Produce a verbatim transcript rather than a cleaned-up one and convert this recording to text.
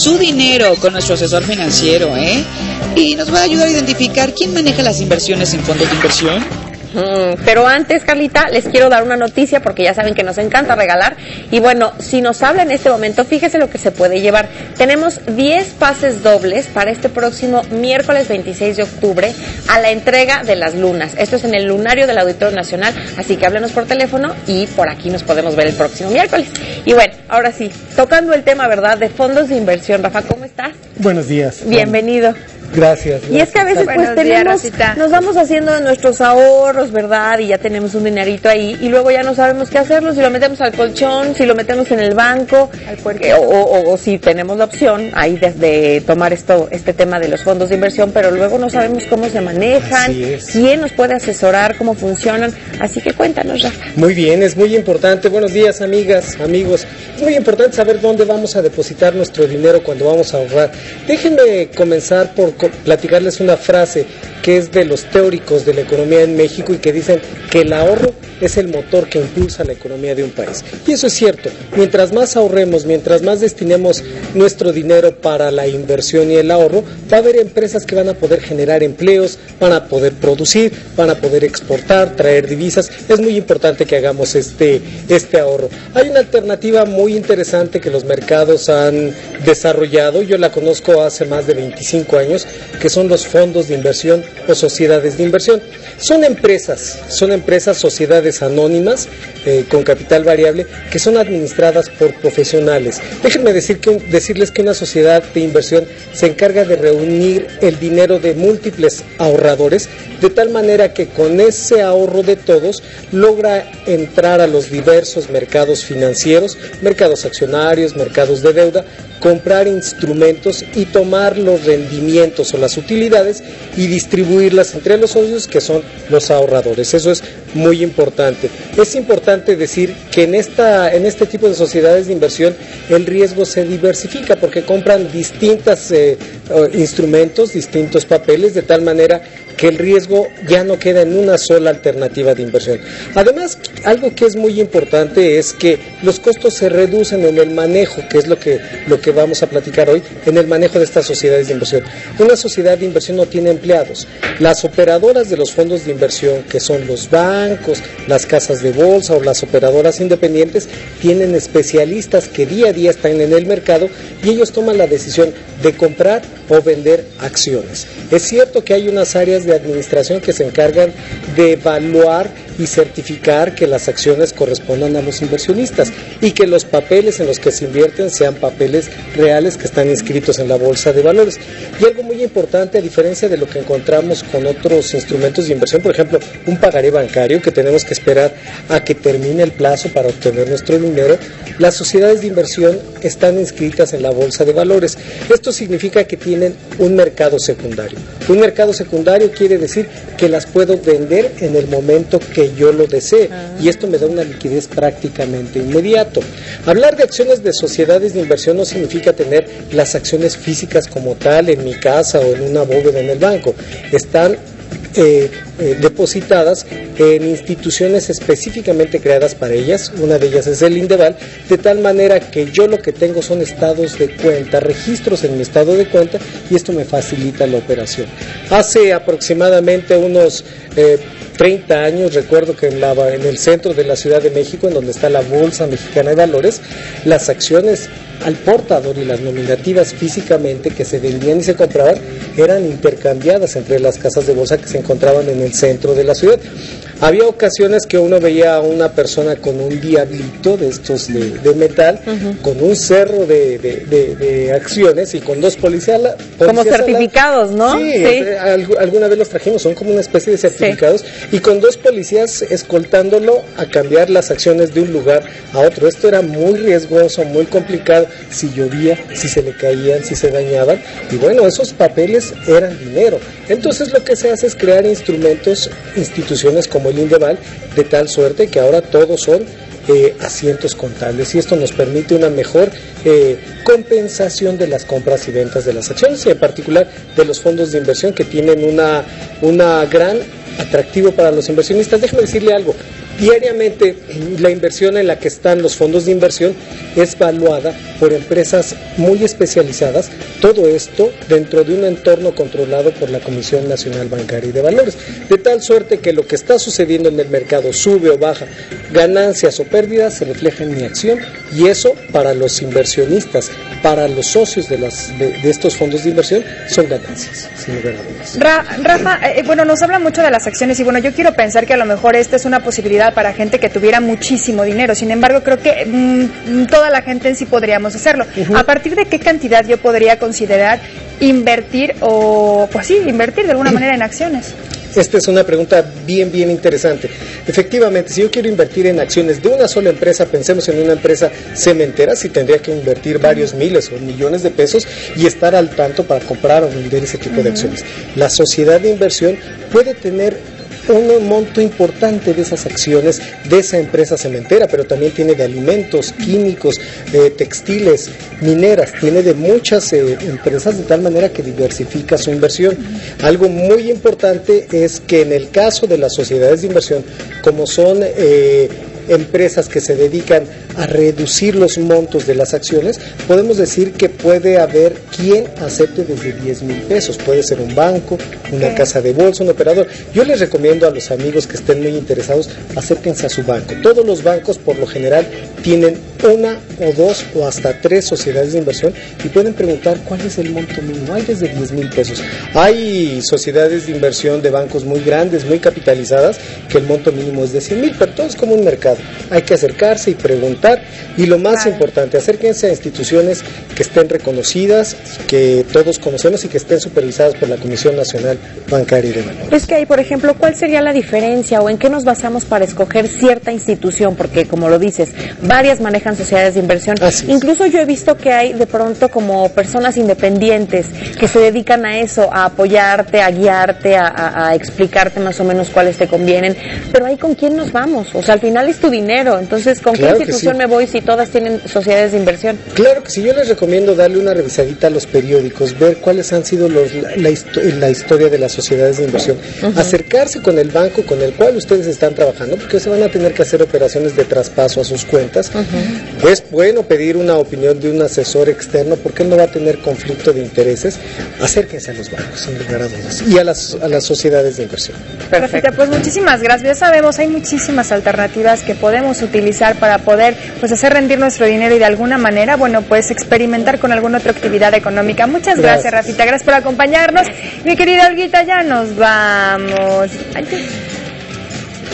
su dinero con nuestro asesor financiero, ¿eh? Y nos va a ayudar a identificar quién maneja las inversiones en fondos de inversión. Mm, pero antes, Carlita, les quiero dar una noticia porque ya saben que nos encanta regalar. Y bueno, si nos habla en este momento, fíjese lo que se puede llevar. Tenemos diez pases dobles para este próximo miércoles veintiséis de octubre a la entrega de las lunas. Esto es en el lunario del Auditorio Nacional, así que háblenos por teléfono y por aquí nos podemos ver el próximo miércoles. Y bueno, ahora sí, tocando el tema, ¿verdad?, de fondos de inversión. Rafa, ¿cómo estás? Buenos días. Bienvenido. Gracias, gracias. Y es que a veces pues tenemos, nos vamos haciendo nuestros ahorros, ¿verdad? Y ya tenemos un dinerito ahí y luego ya no sabemos qué hacerlo, si lo metemos al colchón, si lo metemos en el banco, al o, o, o si tenemos la opción ahí de, de tomar esto, este tema de los fondos de inversión, pero luego no sabemos cómo se manejan, quién nos puede asesorar, cómo funcionan. Así que cuéntanos, Rafa. Muy bien, es muy importante. Buenos días, amigas, amigos. Es muy importante saber dónde vamos a depositar nuestro dinero cuando vamos a ahorrar. Déjenme comenzar por platicarles una frase que es de los teóricos de la economía en México y que dicen que el ahorro es el motor que impulsa la economía de un país. Y eso es cierto. Mientras más ahorremos, mientras más destinemos nuestro dinero para la inversión y el ahorro, va a haber empresas que van a poder generar empleos, van a poder producir, van a poder exportar, traer divisas. Es muy importante que hagamos este, este ahorro. Hay una alternativa muy interesante que los mercados han desarrollado. Yo la conozco hace más de veinticinco años, que son los fondos de inversión o sociedades de inversión. Son empresas, son empresas, sociedades anónimas eh, con capital variable que son administradas por profesionales. Déjenme decir que, decirles que una sociedad de inversión se encarga de reunir el dinero de múltiples ahorradores de tal manera que con ese ahorro de todos logra entrar a los diversos mercados financieros, mercados accionarios, mercados de deuda, comprar instrumentos y tomar los rendimientos o las utilidades y distribuirlas entre los socios que son los ahorradores. Eso es muy importante. Es importante decir que en esta en este tipo de sociedades de inversión el riesgo se diversifica porque compran distintos eh, instrumentos, distintos papeles, de tal manera que el riesgo ya no queda en una sola alternativa de inversión. Además, algo que es muy importante es que los costos se reducen en el manejo, que es lo que, lo que vamos a platicar hoy, en el manejo de estas sociedades de inversión. Una sociedad de inversión no tiene empleados. Las operadoras de los fondos de inversión, que son los bancos, las casas de bolsa o las operadoras independientes, tienen especialistas que día a día están en el mercado y ellos toman la decisión de comprar o vender acciones. Es cierto que hay unas áreas de administración que se encargan de evaluar y certificar que las acciones correspondan a los inversionistas y que los papeles en los que se invierten sean papeles reales que están inscritos en la bolsa de valores. Y algo muy importante, a diferencia de lo que encontramos con otros instrumentos de inversión, por ejemplo, un pagaré bancario que tenemos que esperar a que termine el plazo para obtener nuestro dinero, las sociedades de inversión están inscritas en la bolsa de valores. Esto significa que tienen un mercado secundario. Un mercado secundario quiere decir que las puedo vender en el momento que yo lo desee y esto me da una liquidez prácticamente inmediato. Hablar de acciones de sociedades de inversión no significa tener las acciones físicas como tal en mi casa o en una bóveda en el banco. Están Eh, eh, depositadas en instituciones específicamente creadas para ellas. Una de ellas es el Indeval, de tal manera que yo lo que tengo son estados de cuenta, registros en mi estado de cuenta, y esto me facilita la operación. Hace aproximadamente unos eh, treinta años, recuerdo que en, la, en el centro de la Ciudad de México, en donde está la Bolsa Mexicana de Valores, las acciones al portador y las nominativas físicamente que se vendían y se compraban eran intercambiadas entre las casas de bolsa que se encontraban en el centro de la ciudad. Había ocasiones que uno veía a una persona con un diablito de estos de, de metal, uh-huh, con un cerro de, de, de, de acciones y con dos policías, policías como certificados, ¿no? Sí, sí. Alguna vez los trajimos, son como una especie de certificados, sí, y con dos policías escoltándolo a cambiar las acciones de un lugar a otro. Esto era muy riesgoso, muy complicado, si llovía, si se le caían, si se dañaban, y bueno, esos papeles eran dinero. Entonces lo que se hace es crear instrumentos, instituciones como el Indeval, de tal suerte que ahora todos son eh, asientos contables, y esto nos permite una mejor eh, compensación de las compras y ventas de las acciones, y en particular de los fondos de inversión, que tienen una, una gran atractivo para los inversionistas. Déjeme decirle algo, Diariamente la inversión en la que están los fondos de inversión es valuada por empresas muy especializadas, todo esto dentro de un entorno controlado por la Comisión Nacional Bancaria y de Valores, de tal suerte que lo que está sucediendo en el mercado, sube o baja, ganancias o pérdidas, se refleja en mi acción, y eso para los inversionistas, para los socios de, las, de, de estos fondos de inversión, son ganancias, sin lugar a dudas. Ra Rafa, eh, bueno, nos habla mucho de las acciones y bueno, yo quiero pensar que a lo mejor esta es una posibilidad para gente que tuviera muchísimo dinero, sin embargo creo que mmm, toda la gente en sí podríamos hacerlo. Uh-huh. ¿A partir de qué cantidad yo podría considerar invertir o, pues sí, invertir de alguna manera en acciones? Esta es una pregunta bien, bien interesante. Efectivamente, si yo quiero invertir en acciones de una sola empresa, pensemos en una empresa cementera, sí tendría que invertir varios miles o millones de pesos y estar al tanto para comprar o vender ese tipo uh-huh. de acciones. La sociedad de inversión puede tener un monto importante de esas acciones de esa empresa cementera, pero también tiene de alimentos, químicos, eh, textiles, mineras, tiene de muchas eh, empresas, de tal manera que diversifica su inversión. Algo muy importante es que en el caso de las sociedades de inversión, como son eh, empresas que se dedican a reducir los montos de las acciones, podemos decir que puede haber quien acepte desde diez mil pesos, puede ser un banco, una okay. casa de bolsa, un operador. Yo les recomiendo a los amigos que estén muy interesados, acérquense a su banco. Todos los bancos por lo general tienen una o dos o hasta tres sociedades de inversión y pueden preguntar cuál es el monto mínimo. Hay desde diez mil pesos. Hay sociedades de inversión de bancos muy grandes, muy capitalizadas, que el monto mínimo es de cien mil, pero todo es como un mercado. Hay que acercarse y preguntar, y lo más claro. importante, acérquense a instituciones que estén reconocidas, que todos conocemos y que estén supervisadas por la Comisión Nacional Bancaria y de Valores. Es que ahí, por ejemplo, ¿cuál sería la diferencia o en qué nos basamos para escoger cierta institución? Porque, como lo dices, varias manejan sociedades de inversión. Así Incluso es. yo he visto que hay de pronto como personas independientes que se dedican a eso, a apoyarte, a guiarte, a, a, a explicarte más o menos cuáles te convienen, pero ahí ¿con quién nos vamos? O sea, al final es tu dinero, entonces ¿con claro qué institución sí. me voy si todas tienen sociedades de inversión? Claro que sí, yo les recomiendo darle una revisadita a los periódicos, ver cuáles han sido los, la, la, la historia de las sociedades de inversión, uh-huh. acercarse con el banco con el cual ustedes están trabajando, porque se van a tener que hacer operaciones de traspaso a sus cuentas. Uh-huh. Es bueno pedir una opinión de un asesor externo, porque él no va a tener conflicto de intereses. Acérquense a los bancos, sin lugar a dudas, y a las, a las sociedades de inversión. Perfecto, pues muchísimas gracias. Ya sabemos, hay muchísimas alternativas que podemos utilizar para poder pues hacer rendir nuestro dinero y de alguna manera, bueno, pues experimentar con alguna otra actividad económica. Muchas gracias, gracias Rafita, gracias por acompañarnos. Mi querida Olguita, ya nos vamos. Adiós.